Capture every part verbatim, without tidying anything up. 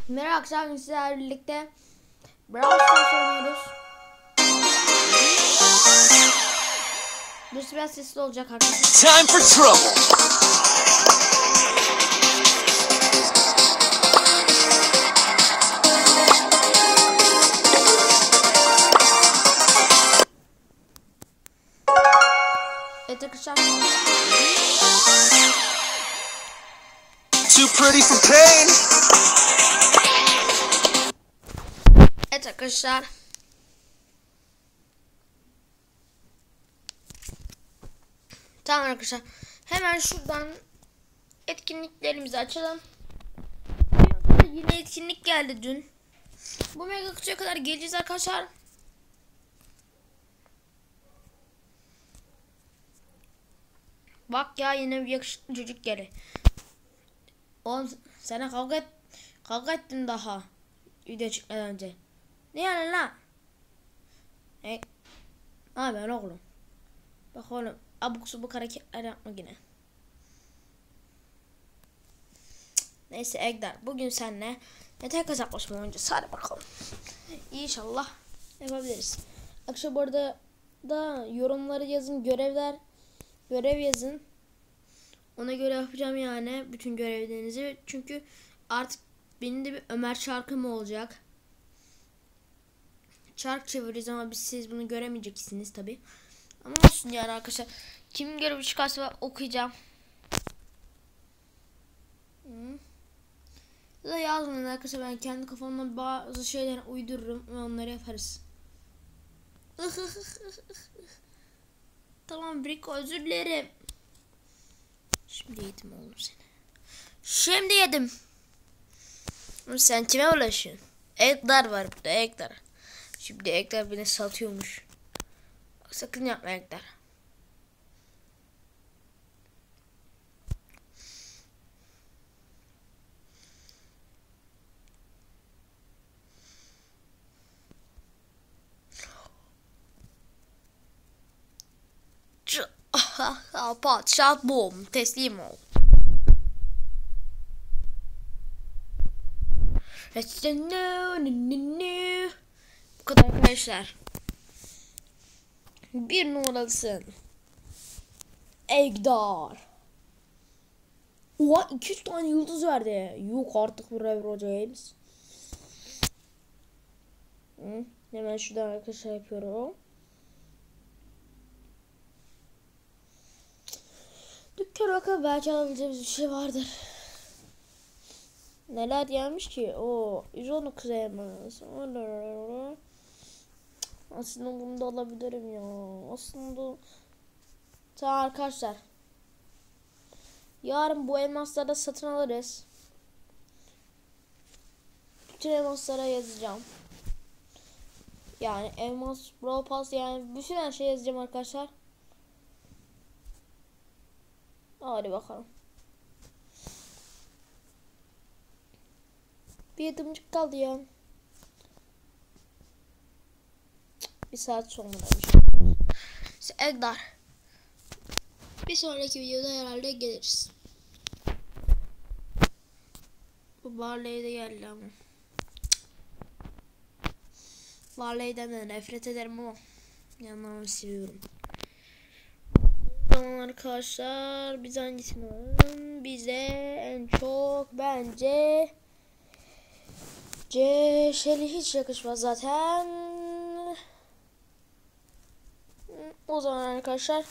Merhaba akşam sizlerle birlikte Brawl Stars oynuyoruz. Burası biraz sesli olacak arkadaşlar. Time for trouble. Evet arkadaşlar. Too pretty for pain. Evet arkadaşlar. Tamam arkadaşlar. Hemen şuradan etkinliklerimizi açalım. Yine etkinlik geldi dün. Bu mega kutuya kadar geleceğiz arkadaşlar. Bak ya, yine bir yakışıklı çocuk geldi. Oğlum sana kavga et, kavga ettim daha video çıkmadan önce. Ne yani lan? Hey, ne yapıyorsun oğlum? Bak oğlum, abuk subuk hareketler yapma yine. Neyse Egdar, bugün seninle yeter kazaklaşma oynayacağız. Hadi bakalım. İnşallah yapabiliriz. Akşam bu arada da yorumları yazın, görevler görev yazın. Ona göre yapacağım yani bütün görevlerinizi. Çünkü artık benim de bir Ömer şarkım olacak. Çark çeviririz ama biz siz bunu göremeyeceksiniz tabi. Ama olsun yani arkadaşlar. Kimin görevi çıkarsa okuyacağım. Hı. Ya da yazmayın arkadaşlar, ben kendi kafamdan bazı şeyler uydururum ve onları yaparız. Tamam Rico, özür dilerim. Şimdi yedim oğlum seni. Şimdi yedim. Sen kime ulaşıyorsun? Ekler var burada, ekler. Şimdi ekler beni satıyormuş. Sakın yapma ekler. Padişah bom, teslim ol. Bu kadar arkadaşlar. Bir numaralısın. Egdar. Oha, iki yüz tane yıldız verdi. Yok artık bu Rebro James. Hı, hemen şuradan arkadaşlar yapıyorum. Dükkan bakalım, belki alabileceğimiz bir şey vardır. Neler gelmiş ki? O yüz on dokuz elmas. Aslında bunu da alabilirim ya. Aslında tamam arkadaşlar. Yarın bu elmasları da satın alırız. Bütün elmaslara yazacağım. Yani elmas, Brawl Pass, yani bütün her şey yazacağım arkadaşlar. Hadi bakalım. Bir yudumcuk kaldı ya. Bir saat sonra. Egdar. Bir sonraki videoda herhalde geliriz. Bu Barley de geldi ama. Barley'den de nefret ederim ama yanlarını seviyorum. Tamam arkadaşlar, biz hangisini alalım? Bize en çok bence C Shelly hiç yakışmaz zaten. O zaman arkadaşlar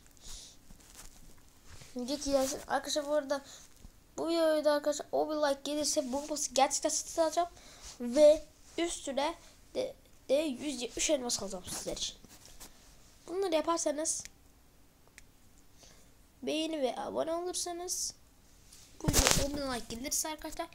git gelsin. Arkadaşlar bu arada bu videoya da arkadaşlar o bir like gelirse bu boss'u gerçekten satın alacağım ve üstüne de, de yüz yetmiş elmas alacağım sizler için. Bunları yaparsanız, beğeni ve abone olursanız, bu videoya on bin like gelirse arkadaşlar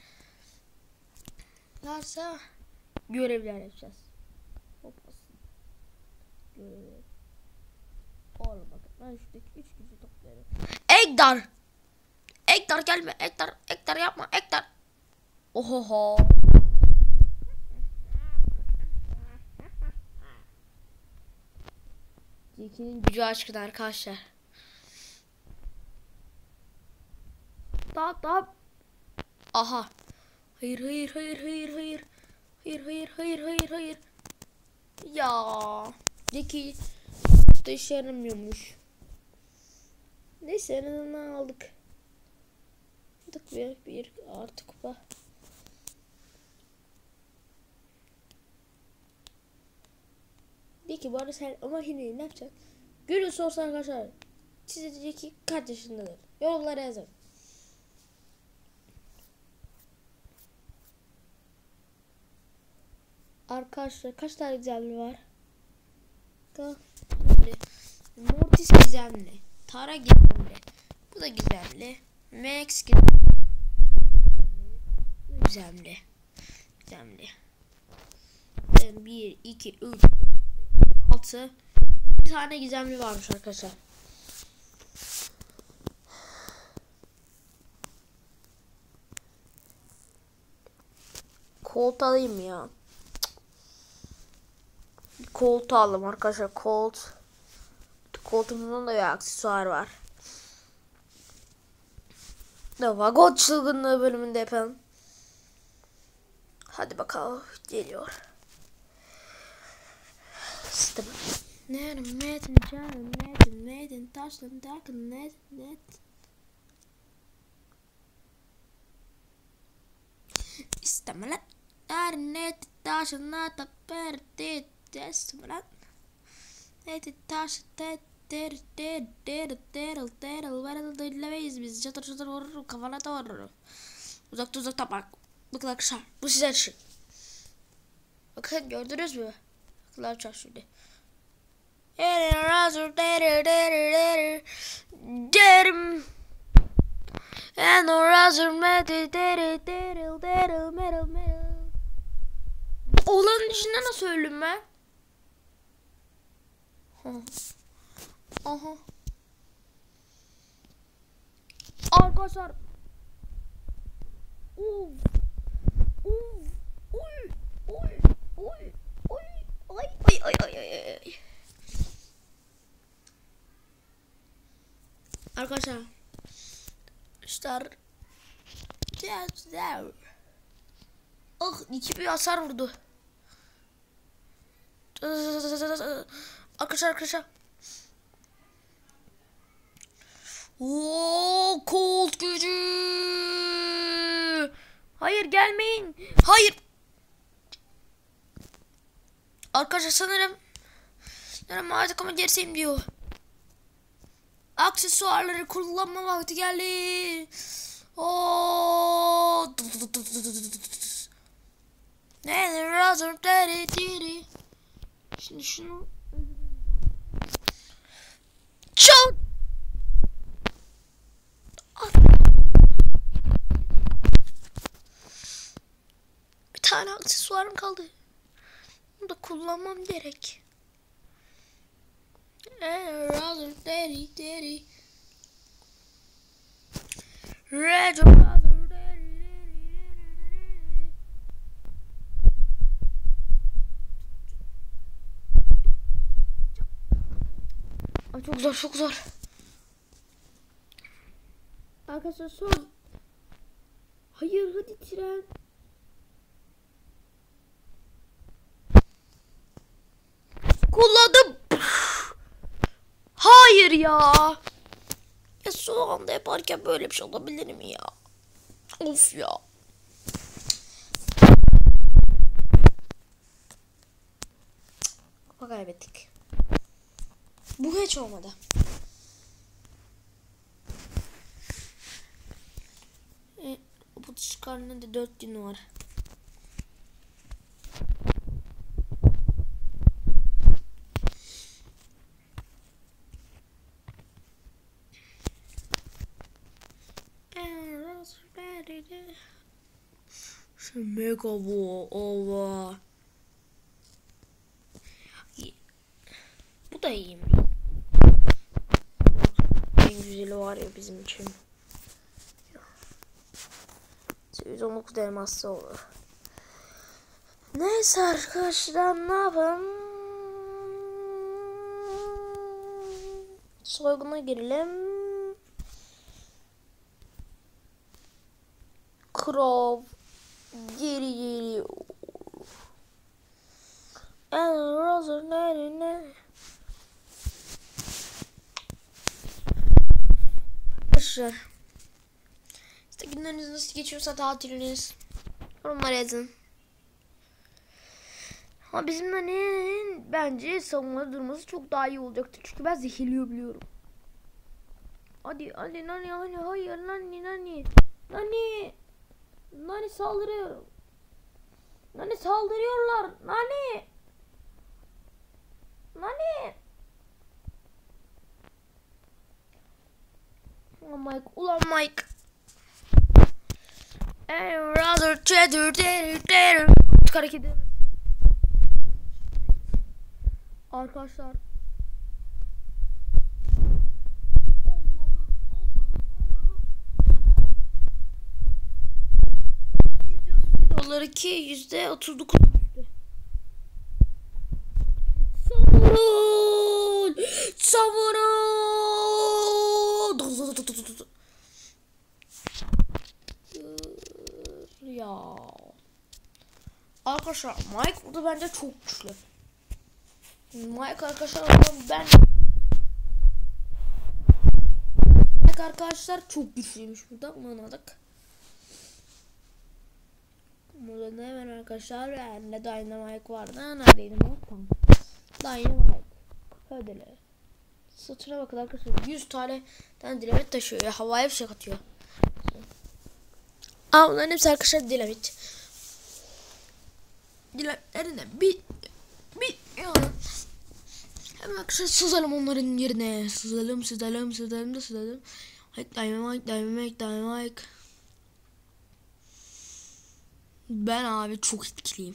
varsa görevler yapacağız. Hoplasın. Görevler. Oğlum bakın, ben şuradaki üç kişi topluyorum. Egdar! Egdar gelme, Egdar, Egdar yapma, Egdar. Ohoho. Zeki'nin gücü aşkına arkadaşlar. Daha daha. Aha. Hayır hayır hayır hayır hayır. Hayır hayır hayır hayır hayır. Ya. Zeki da işe yaramıyormuş. Neyse en azından aldık. Aldık bir, bir artı kupa. De ki bu arada sen o makineyi ne yapacaksın? Görüyorsa olsa arkadaşlar. Size diyecek ki kaç yaşındadır? Yorumlara yazın. Arkadaşlar kaç tane gizemli var? Mortis gizemli. Tara gizemli. Bu da gizemli. Max gizemli. Gizemli. Gizemli. bir, iki, üç, altı. Bir tane gizemli varmış arkadaşlar. Colt alayım ya. Colt aldım arkadaşlar. Colt. Colt'umuzun da bir aksesuar var. Da vagon çılgınlığı bölümünde yapalım. Hadi bakalım. Geliyor. İşte bak. Nedim nedim canım nedim nedim taşlan takın net net. İsteme lan. Nedim net taşlan nata perdi isteme lan. Nedim taşlan tet der der der der der der dinlemeyiz biz. Çatır çatır vurur kafana da vurur. Uzakta uzakta bak. Bakın arkadaşlar bu size için. Bakın gördünüz mü? Bakın şimdi. Derim and the razor metal deril deril deril metal metal. Oğlanın içinde nasıl öldüm ben? Aha. Arkadaşlar. Uf. Uf. Uy. Uy. Uy. Uy. Ay ay ay ay ay. Arkadaşlar işte ah iki bir hasar vurdu. Arkadaşlar arkadaşlar. Oo, Colt gücü. Hayır gelmeyin. Hayır. Arkadaşlar sanırım sanırım artık ama gerisiyim diyor. Aksesuarları kullanma vakti geldi. Oo. Ne razor deri deri. Şimdi şunu çok bir tane aksesuarım kaldı. Bunu da kullanmam gerek. Razor deri deri. Razor razor deri deri. Ay çok zor çok zor. Arkadaşlar son. Hayır hadi tren. Kullandım. Hayır ya. Ya son anda yaparken böyle bir şey olabilir mi ya? Of ya. Kupa kaybettik. Bu hiç olmadı. E, bu çıkarının da dört günü var. Şu mega bu ova. Bu da iyi mi? En güzeli var ya bizim için. yüz on dokuz elması olur. Neyse arkadaşlar ne yapalım? Soyguna girelim. Crow. Geri geliyor. And Rosa nerede? Arkadaşlar, işte günleriniz nasıl geçiyorsa tatiliniz yorumlara yazın. Ama bizim Nani'nin bence savunmada durması çok daha iyi olacaktır. Çünkü ben zehirliyor biliyorum. Hadi hadi Nani hadi hayır Nani Nani. Nani. Nani saldırıyor. Nani saldırıyorlar. Nani. Nani. Ulan Mike. Ulan Mike. And rather cheddar cheddar cheddar. Hareket edemez. Arkadaşlar. Dolar iki yüzde otuz dokuz düştü. Savurun! Savurun! Ya. Arkadaşlar Mike burada bence çok güçlü. Mike arkadaşlar ben Mike arkadaşlar çok güçlüymüş burada. Bunu anladık. Burada ne hemen arkadaşlar bende Dynamite vardı. Neredeydi bu? Tamam. Dynamite. Ödele. Satına bakın arkadaşlar. yüz tane dinamit taşıyor ya. Havaya bir şey atıyor. Aa bunların hepsi arkadaşlar dinamit. Dinamitlerine bir bir yani. Hemen arkadaşlar sızalım onların yerine. Sızalım sızalım sızalım da sızalım. Haydi Dynamite Dynamite Dynamite. Ben abi çok etkiliyim.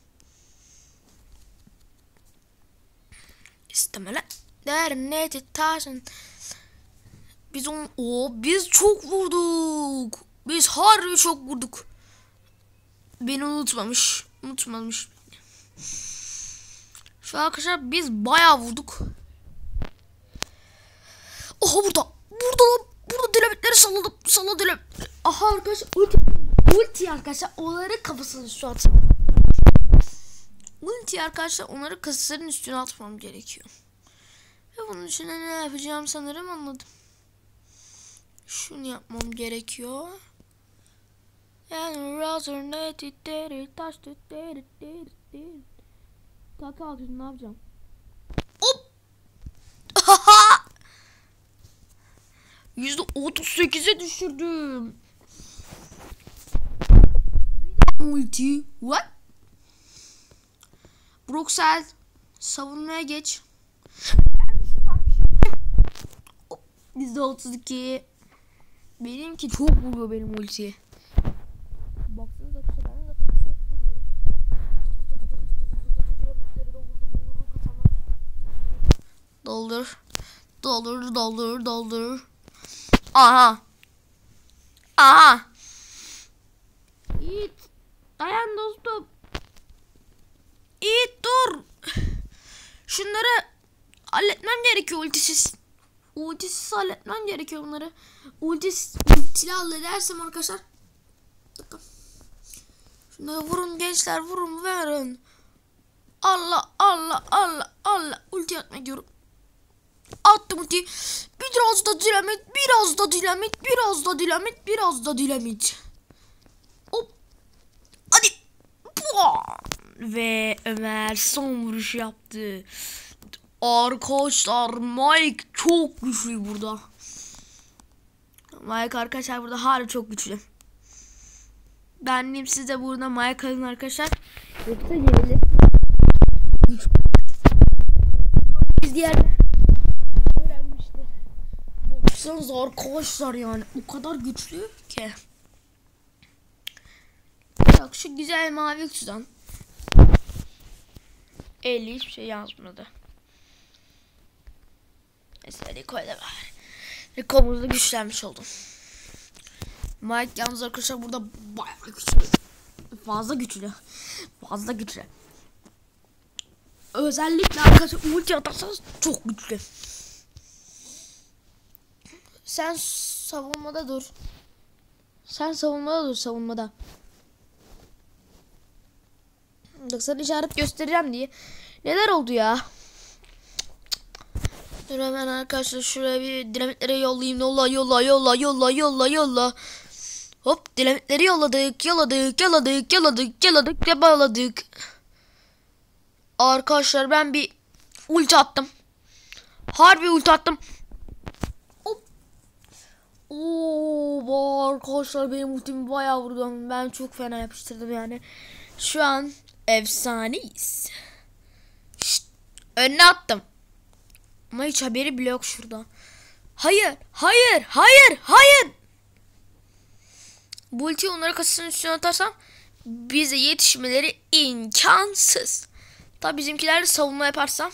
İstemele. Derneti taşın. Biz on o biz çok vurduk. Biz harbi çok vurduk. Beni unutmamış. Unutmamış. Şu arkadaşlar biz bayağı vurduk. Aha burada. Burada burada dinamitleri salladım. Salladım dinamit. Aha arkadaşlar ulti. Ulti arkadaşlar onları kafasının üstüne atmam. Ulti arkadaşlar onları kasasının üstüne atmam gerekiyor. Ve bunun için ne yapacağım sanırım anladım. Şunu yapmam gerekiyor. Yani razor ne titleri taş titleri titleri. Kaka altını ne yapacağım? Hop! yüzde otuz sekize düşürdüm. Multi. What? Broxel savunmaya geç. yüzde otuz iki. Benimki çok vuruyor benim ultiye. Baksanıza kısa ben zaten çok vuruyorum. Doldur. Doldur doldur doldur. Aha. Aha. Yiğit. Dayan dostum. Yiğit dur. Şunları halletmem gerekiyor ultisiz. Ultisiz halletmem gerekiyor bunları. Ultisiz ultili halledersem arkadaşlar. Bakın. Şunları vurun gençler vurun verin. Allah Allah Allah Allah. Ulti atmak diyorum. Attım ulti. Biraz da dinamit, biraz da dinamit, biraz da dinamit, biraz da dinamit. Hop. Hadi. Buah. Ve Ömer son vuruş yaptı. Arkadaşlar Mike çok güçlü burada. Mike arkadaşlar burada hala çok güçlü. Ben diyeyim size burada Mike alın arkadaşlar. Yoksa gerilir. Biz diğer öğrenmişler. Baksanıza arkadaşlar yani o kadar güçlü ki. Bak şu güzel mavi kutudan. elli hiçbir şey yazmadı. Mesela Rico'yla var. Rico'muzda güçlenmiş oldum. Mike yalnız arkadaşlar burada bayağı güçlü. Fazla güçlü. Fazla güçlü. Özellikle arkadaşlar ulti atarsanız çok güçlü. Sen savunmada dur. Sen savunmada dur savunmada. Sarı işaret göstereceğim diye. Neler oldu ya? Dur hemen arkadaşlar şuraya bir dinamitlere yollayayım. Yolla yolla yolla yolla yolla yolla. Hop dinamitleri yolladık yolladık yolladık yolladık yolladık ve bağladık. Arkadaşlar ben bir ulti attım. Harbi ulti attım. Hop. Oo arkadaşlar benim ultimi bayağı vurdum. Ben çok fena yapıştırdım yani. Şu an efsaneyiz. Şşt, önüne attım. Ama hiç haberi bile yok şurada. Hayır, hayır, hayır, hayır. Bu ultiyi onlara kasasının üstüne atarsam bize yetişmeleri imkansız. Tabi bizimkiler de savunma yaparsam.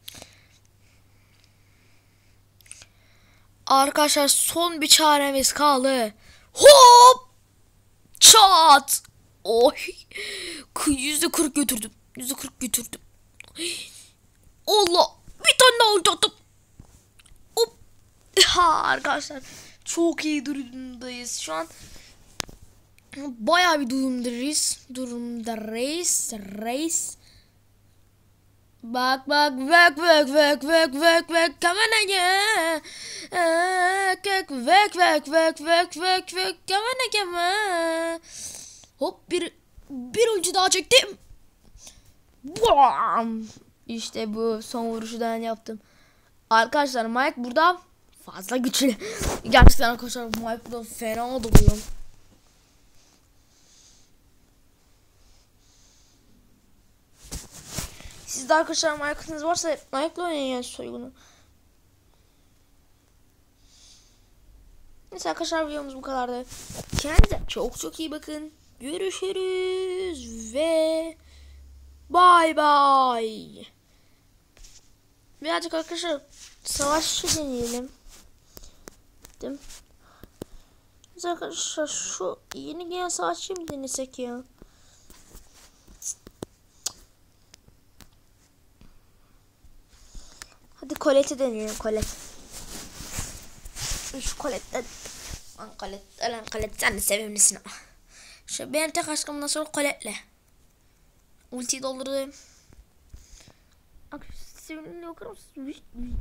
Arkadaşlar son bir çaremiz kaldı. Hop! Çat! Oy! yüzde kırk götürdüm. yüzde kırk götürdüm. Allah! Bir tane daha ulti attım. Hop! Ha, arkadaşlar çok iyi durumdayız. Şu an bayağı bir durumdayız. Durumda reis. Reis. Bak bak bak bak bak bak bak bak kamana ya. Bak bak bak bak bak bak bak kamana kama. Hop bir bir ulti daha çektim. Bam! İşte bu son vuruşu da yaptım. Arkadaşlar Mike burada fazla güçlü. Gerçekten arkadaşlar Mike burada fena doluyor. Sizde arkadaşlar Mike'ınız varsa Mike'la oynayın yani soygunu. Neyse arkadaşlar videomuz bu kadardı. Kendinize çok çok iyi bakın. Görüşürüz ve bye bye. Birazcık arkadaşlar savaşçı deneyelim. Değil. Biz arkadaşlar şu yeni gelen savaşçıyı mı denesek ya? Hadi Colette'i deneyelim, Colette. Şu Colette'den. Lan Colette, lan Colette sen de sevimlisin ama. Şu benim tek aşkımdan sonra Colette'le. Ultiyi doldurdum. Sevimli bakar mısın?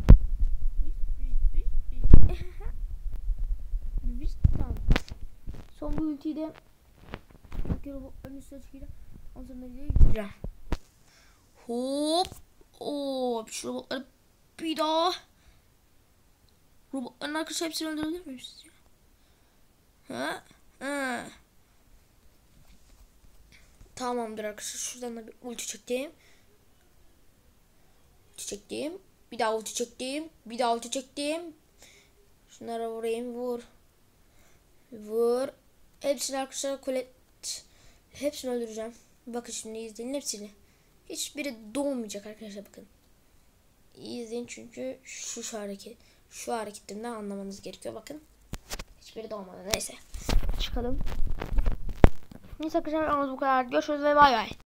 Son bu ultiyi de robotların üstüne çıkacağım. Ondan sonra gideceğim. Hop. Oo, şu robotları bir daha. Robotların arkadaşı hepsini öldürebilir miyim sizce? Ha? Ha. Tamamdır arkadaşlar. Şuradan da bir ulti çektim. Ulti çektim. Bir daha ulti çektim. Bir daha ulti çektim. Şunlara vurayım. Vur. Vur. Hepsini arkadaşlar Colette. Hepsini öldüreceğim. Bakın şimdi izleyin hepsini. Hiçbiri doğmayacak arkadaşlar bakın. İyi izleyin çünkü şu, şu hareket şu hareketimden anlamanız gerekiyor bakın. Hiçbiri doğmadı. Neyse. Çıkalım. Neyse arkadaşlar bu kadar. Görüşürüz ve bay bay.